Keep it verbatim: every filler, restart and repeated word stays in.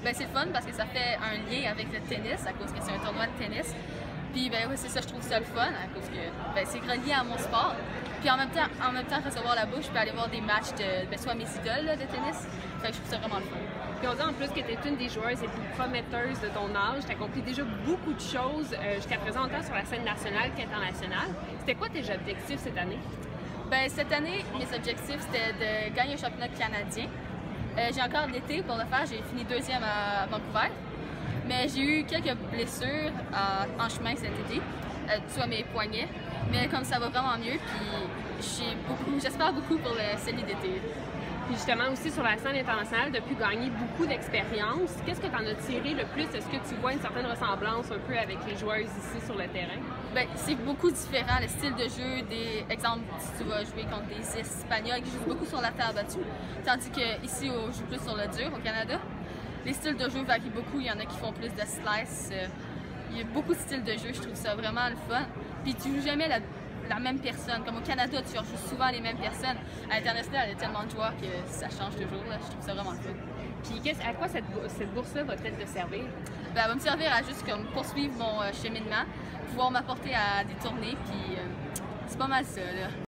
Ben, c'est le fun parce que ça fait un lien avec le tennis à cause que c'est un tournoi de tennis. Puis ben, ouais, c'est ça, je trouve ça le fun à cause que ben, c'est relié à mon sport. Puis en même temps, en même temps recevoir la bourse, je peux aller voir des matchs de ben, soit mes idoles là, de tennis. Fait que je trouve ça vraiment le fun. Puis on dit en plus que tu es une des joueuses les plus prometteuses de ton âge. Tu as accompli déjà beaucoup de choses euh, jusqu'à présent, autant sur la scène nationale qu'internationale. C'était quoi tes objectifs cette année? Ben, cette année, mes objectifs, c'était de gagner un championnat canadien. Euh, j'ai encore l'été pour le faire. J'ai fini deuxième à Vancouver. Mais j'ai eu quelques blessures euh, en chemin cet été, euh, soit mes poignets. Mais comme ça va vraiment mieux, puis j'espère beaucoup pour le, celui d'été. Puis justement aussi sur la scène internationale, depuis gagner beaucoup d'expérience, qu'est-ce que tu en as tiré le plus? Est-ce que tu vois une certaine ressemblance un peu avec les joueuses ici sur le terrain? Bien, c'est beaucoup différent, le style de jeu. Des exemples, si tu vas jouer contre des Espagnols qui jouent beaucoup sur la terre battue, tandis qu'ici, on joue plus sur le dur au Canada. Les styles de jeu varient beaucoup, il y en a qui font plus de slice. Il y a beaucoup de styles de jeu, je trouve ça vraiment le fun. Puis tu joues jamais la, la même personne. Comme au Canada, tu rejoues souvent les mêmes personnes. À l'international, il y a tellement de joueurs que ça change toujours. Là. Je trouve ça vraiment le fun. Puis à quoi cette, cette bourse-là va peut-être te servir? Ben, elle va me servir à juste comme, poursuivre mon euh, cheminement, pouvoir m'apporter à des tournées, puis euh, c'est pas mal ça. Là.